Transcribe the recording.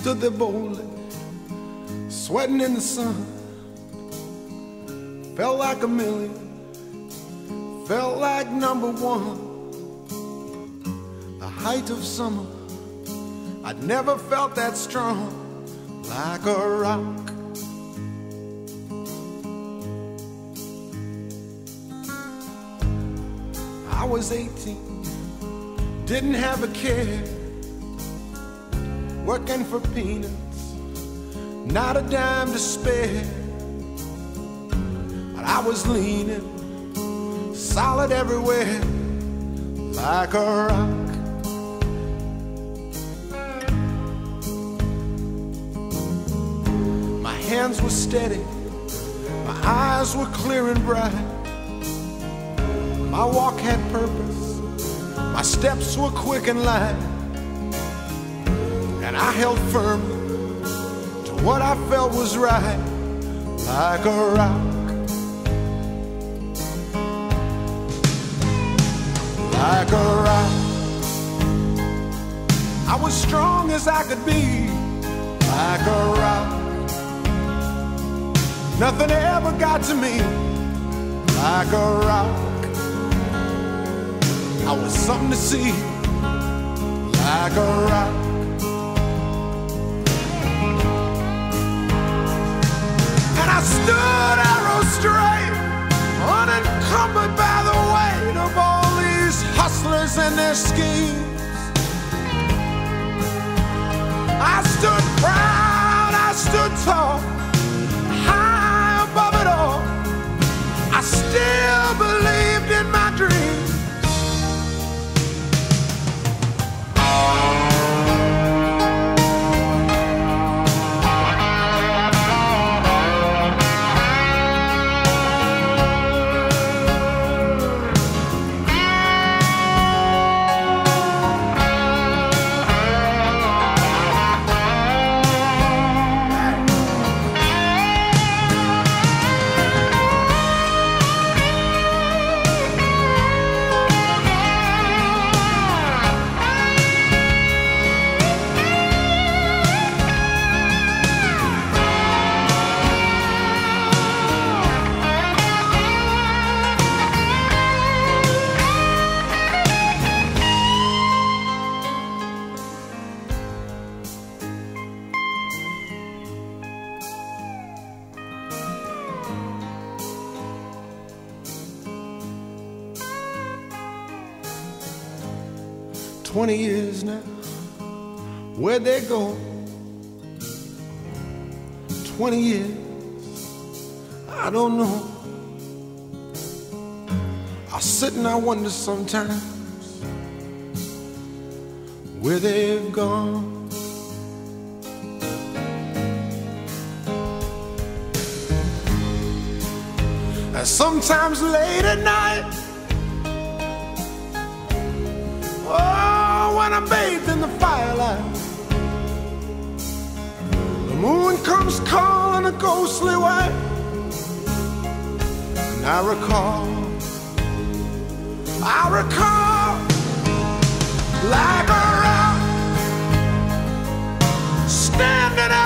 stood there boldly, sweating in the sun. Felt like a million, felt like number one. The height of summer, I'd never felt that strong, like a rock. I was 18, didn't have a care, working for peanuts, not a dime to spare. But I was leaning, solid everywhere, like a rock. My hands were steady, my eyes were clear and bright. My walk had purpose, my steps were quick and light, and I held firmly to what I felt was right, like a rock. Like a rock. I was strong as I could be, like a rock. Nothing ever got to me, like a rock. I was something to see, like a rock. And I stood arrow straight, unencumbered by the weight of all these hustlers and their schemes. I stood proud, I stood tall, high above it all. I still believed in my dreams. 20 years now, where'd they go? 20 years, I don't know. I sit and I wonder sometimes where they've gone. And sometimes late at night, oh, when I'm bathed in the firelight, the moon comes calling a ghostly white, and I recall like a rock standing out